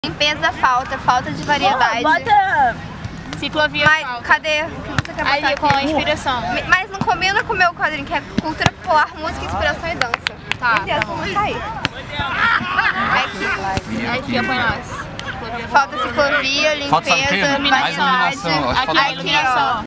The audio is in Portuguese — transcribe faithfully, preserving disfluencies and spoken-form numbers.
Limpeza falta, falta de variedade. Oh, bota ciclovia Mas, falta. cadê? O que você quer botar Aí aqui? com a inspiração. Mas não combina com o meu quadrinho, que é cultura popular, música, inspiração e dança. Tá, Meu Deus, tá vamos sair. Aqui. Aqui apoia nós. Falta ciclovia, limpeza, Falta sabe o quê? Mais variedade. iluminação. Acho que Aqui falta a mais iluminação.